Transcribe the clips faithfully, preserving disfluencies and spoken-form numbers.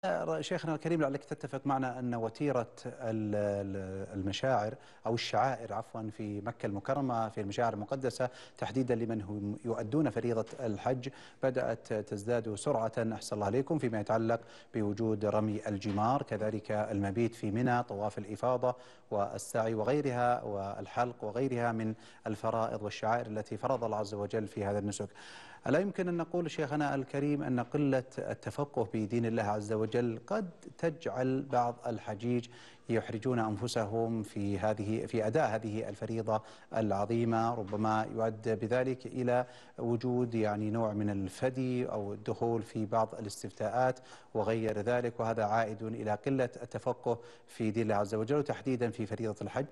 شيخنا الكريم، لعلك تتفق معنا أن وتيرة المشاعر أو الشعائر عفوا في مكة المكرمة، في المشاعر المقدسة تحديدا لمن هم يؤدون فريضة الحج، بدأت تزداد سرعة أحسن الله عليكم فيما يتعلق بوجود رمي الجمار، كذلك المبيت في منى، طواف الإفاضة والسعي وغيرها، والحلق وغيرها من الفرائض والشعائر التي فرض الله عز وجل في هذا النسك. ألا يمكن أن نقول شيخنا الكريم أن قلة التفقه بدين الله عز وجل قد تجعل بعض الحجيج يحرجون أنفسهم في هذه في أداء هذه الفريضة العظيمة، ربما يؤدي بذلك إلى وجود يعني نوع من الفدي أو الدخول في بعض الاستفتاءات وغير ذلك، وهذا عائد إلى قلة التفقه في دين الله عز وجل وتحديدا في فريضة الحج؟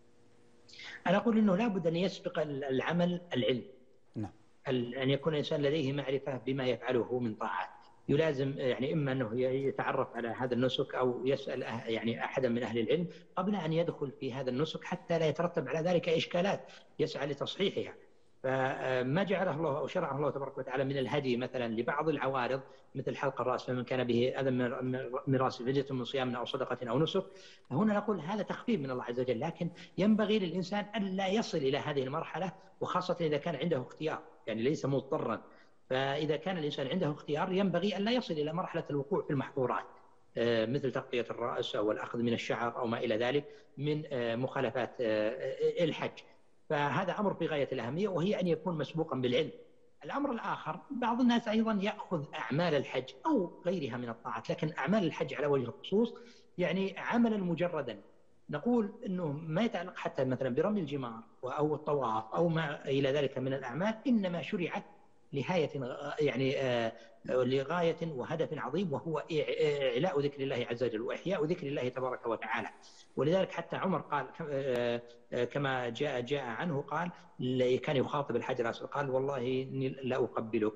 أنا أقول أنه لابد أن يسبق العمل العلم. نعم. أن يكون الإنسان لديه معرفة بما يفعله من طاعات، يلازم يعني إما أنه يتعرف على هذا النسك أو يسأل يعني أحدا من أهل العلم قبل أن يدخل في هذا النسك حتى لا يترتب على ذلك إشكالات يسعى لتصحيحها. فما جعله الله أو شرعه الله تبارك وتعالى من الهدي مثلا لبعض العوارض مثل حلق الرأس، فمن كان به أذى من رأسه فدية من صيام أو صدقة أو نسك، هنا نقول هذا تخفيف من الله عز وجل، لكن ينبغي للإنسان ألا يصل إلى هذه المرحلة، وخاصة إذا كان عنده اختيار، يعني ليس مضطرا. فإذا كان الإنسان عنده اختيار ينبغي أن لا يصل إلى مرحلة الوقوع في المحظورات مثل تغطية الرأس أو الأخذ من الشعر أو ما إلى ذلك من مخالفات الحج. فهذا أمر في غاية الأهمية، وهي أن يكون مسبوقا بالعلم. الأمر الآخر، بعض الناس أيضا يأخذ أعمال الحج أو غيرها من الطاعات، لكن أعمال الحج على وجه الخصوص يعني عملا مجردا. نقول أنه ما يتعلق حتى مثلا برمي الجمار أو الطواف أو ما إلى ذلك من الأعمال، إنما شرعت لغاية يعني آه لغاية وهدف عظيم، وهو إعلاء ذكر الله عز وجل وإحياء ذكر الله تبارك وتعالى. ولذلك حتى عمر قال آه كما جاء جاء عنه، قال كان يخاطب الحجر الأسود قال والله إني لا أقبلك،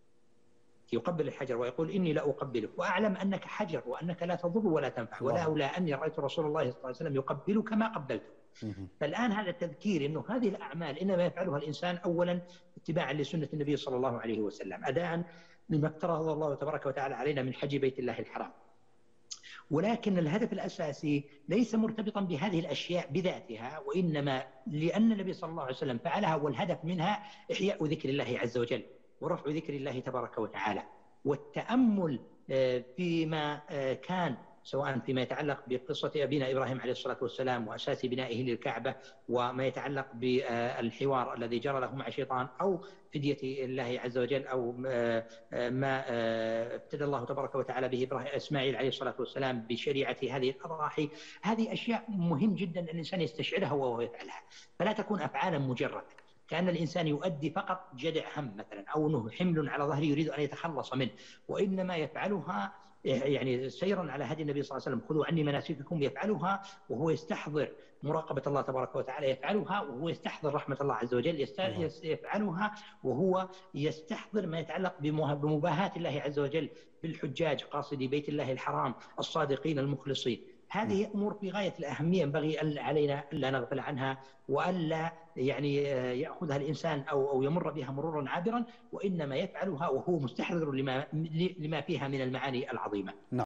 يقبل الحجر ويقول إني لا أقبلك وأعلم أنك حجر وأنك لا تضر ولا تنفع، ولولا أني رأيت رسول الله صلى الله عليه وسلم يقبلك ما قبلته. فالآن هذا التذكير أنه هذه الأعمال إنما يفعلها الإنسان أولا اتباعا لسنة النبي صلى الله عليه وسلم، أداء لما افترض الله تبارك وتعالى علينا من حج بيت الله الحرام. ولكن الهدف الأساسي ليس مرتبطا بهذه الأشياء بذاتها، وإنما لأن النبي صلى الله عليه وسلم فعلها، والهدف منها إحياء ذكر الله عز وجل ورفع ذكر الله تبارك وتعالى، والتأمل فيما كان سواء فيما يتعلق بقصة أبينا إبراهيم عليه الصلاة والسلام وأساس بنائه للكعبة، وما يتعلق بالحوار الذي جرى له مع شيطان، أو فدية الله عز وجل، أو ما ابتدى الله تبارك وتعالى به إسماعيل عليه الصلاة والسلام بشريعة هذه الأضاحي. هذه أشياء مهم جدا أن الإنسان يستشعرها وهو يفعلها، فلا تكون أفعالا مجرد كأن الإنسان يؤدي فقط جدع هم مثلا، أو أنه حمل على ظهره يريد أن يتخلص منه، وإنما يفعلها يعني سيرا على هدي النبي صلى الله عليه وسلم، خذوا عني مناسككم، يفعلها وهو يستحضر مراقبة الله تبارك وتعالى، يفعلها وهو يستحضر رحمة الله عز وجل، يفعلها وهو يستحضر ما يتعلق بمباهاة الله عز وجل بالحجاج قاصدي بيت الله الحرام الصادقين المخلصين. هذه أمور في غاية الأهمية ينبغي علينا ألا نغفل عنها، وألا يعني يأخذها الإنسان أو أو يمر بها مرورا عابرا، وإنما يفعلها وهو مستحضر لما لما فيها من المعاني العظيمة.